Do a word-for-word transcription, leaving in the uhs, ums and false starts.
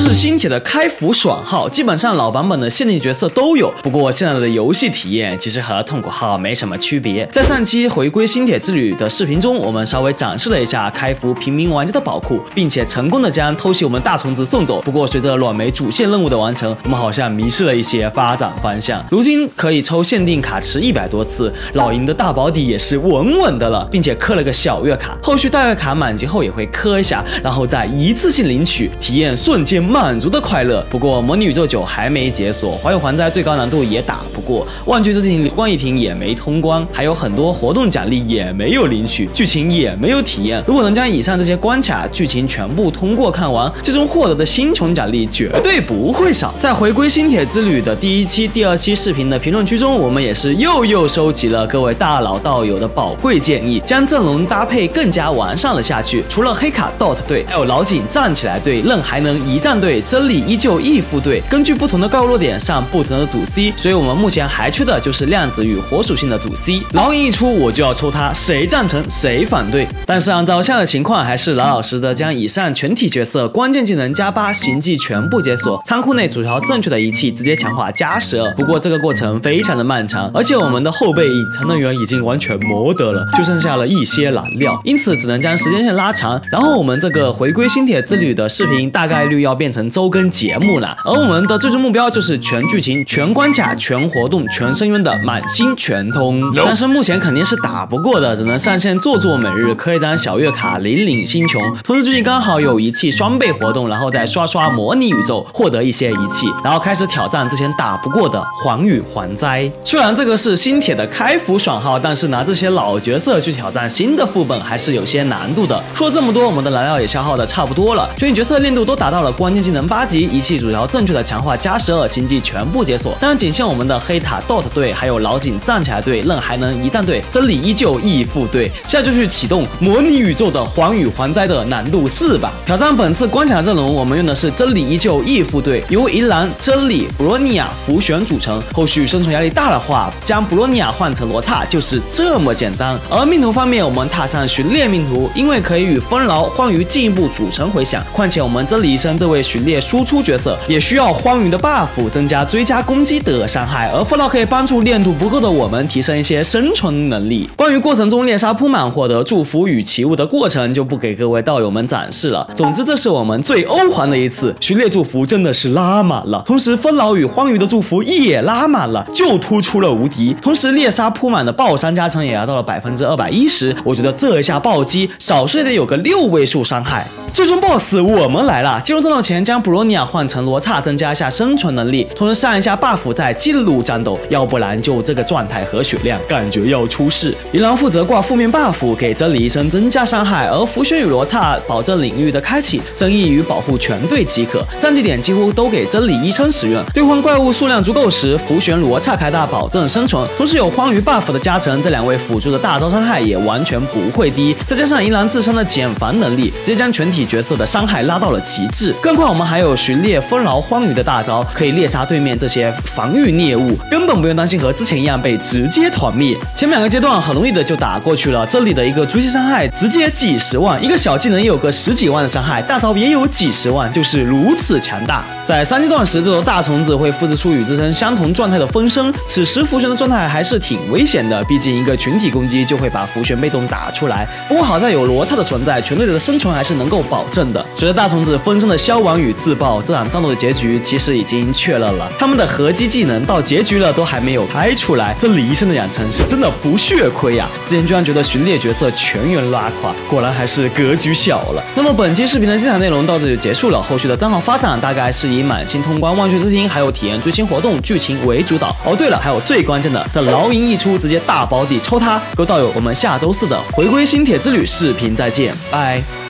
是新铁的开服爽号，基本上老版本的限定角色都有。不过现在的游戏体验其实和痛苦号没什么区别。在上期回归新铁之旅的视频中，我们稍微展示了一下开服平民玩家的宝库，并且成功的将偷袭我们大虫子送走。不过随着卵莓主线任务的完成，我们好像迷失了一些发展方向。如今可以抽限定卡池一百多次，老营的大保底也是稳稳的了，并且氪了个小月卡，后续大月卡满级后也会氪一下，然后再一次性领取，体验瞬间满足的快乐。不过模拟宇宙九还没解锁，环宇环灾最高难度也打不过，万剧之庭万一庭也没通关，还有很多活动奖励也没有领取，剧情也没有体验。如果能将以上这些关卡剧情全部通过看完，最终获得的星穹奖励绝对不会少。在回归新铁之旅的第一期、第二期视频的评论区中，我们也是又又收集了各位大佬道友的宝贵建议，将阵容搭配更加完善了下去。除了黑卡 D O T 队，还有老井站起来队、任还能一战队、真理依旧义副队，根据不同的高弱点上不同的主 C， 所以我们目前还缺的就是量子与火属性的主 C。老营一出我就要抽他，谁赞成谁反对。但是按照现在的情况，还是老老实实的将以上全体角色关键技能加八行迹全部解锁，仓库内组条正确的仪器直接强化加十二。不过这个过程非常的漫长，而且我们的后备隐藏能源已经完全磨得了，就剩下了一些燃料，因此只能将时间线拉长。然后我们这个回归新铁之旅的视频大概率要变成周更节目了，而我们的最终目标就是全剧情、全关卡、全活动、全深渊的满星全通。但是目前肯定是打不过的，只能上线做做每日氪一张小月卡领领星穹。同时最近刚好有仪器双倍活动，然后再刷刷模拟宇宙获得一些仪器，然后开始挑战之前打不过的环宇环灾。虽然这个是新铁的开服爽号，但是拿这些老角色去挑战新的副本还是有些难度的。说了这么多，我们的燃料也消耗的差不多了，全体角色练度都达到了关键技能八级，仪器主条正确的强化加十二，行迹全部解锁。当然仅限我们的黑塔 D O T 队，还有老井站起来队、任还能一战队、真理依旧义副队。现在就去启动模拟宇宙的环宇环灾的难度四吧。挑战本次关卡阵容，我们用的是真理依旧义副队，由银兰、真理、布洛尼亚、浮玄组成。后续生存压力大的话，将布洛尼亚换成罗刹就是这么简单。而命图方面，我们踏上巡猎命图，因为可以与丰饶、荒鱼进一步组成回响。况且我们真理医生这位巡猎输出角色，也需要荒鱼的 buff 增加追加攻击的伤害，而丰饶可以帮助练度不够的我们提升一些生存能力。关于过程中猎杀铺满获得祝福与奇物的过程，就不给各位道友们展示了。总之，这是我们最欧皇的一次，巡猎祝福真的是拉满了，同时丰饶与荒鱼的祝福也拉满了，就突出了无敌。同时猎杀铺满的爆伤加成也达到了百分之二百一十，我觉得这一下暴击少说也得有个六位数伤害。最终 boss 我们来了，进入战斗前将布洛尼亚换成罗刹，增加一下生存能力，同时上一下 buff 再进入战斗，要不然就这个状态和血量感觉要出事。银狼负责挂负面 buff 给真理医生增加伤害，而浮玄与罗刹保证领域的开启，增益与保护全队即可。战绩点几乎都给真理医生使用，兑换怪物数量足够时，浮玄罗刹开大保证生存，同时有荒鱼 buff 的加成，这两位辅助的大招伤害也完全不会低，再加上银狼自身的减防能力，直接将全体角色的伤害拉到了极致。更何况我们还有巡猎丰饶荒鱼的大招，可以猎杀对面这些防御猎物，根本不用担心和之前一样被直接团灭。前面两个阶段很容易的就打过去了，这里的一个追击伤害直接几十万，一个小技能也有个十几万的伤害，大招也有几十万，就是如此强大。在三阶段时，这头大虫子会复制出与自身相同状态的分身，此时浮玄的状态还是挺危险的，毕竟一个群体攻击就会把浮玄被动打出来。不过好在有罗刹的存在，全队的生存还是能够保证的。随着大虫子分身的消亡与自爆，这场战斗的结局其实已经确认了，他们的合击技能到结局了都还没有开出来，这李医生的养成是真的不血亏呀、啊！之前居然觉得巡猎角色全员拉垮，果然还是格局小了。那么本期视频的精彩内容到这里就结束了，后续的账号发展大概是以满星通关、万血之庭还有体验最新活动剧情为主导。哦对了，还有最关键的，这劳营一出直接大保底抽他，各位道友，我们下周四的回归新铁之旅视频再见，拜。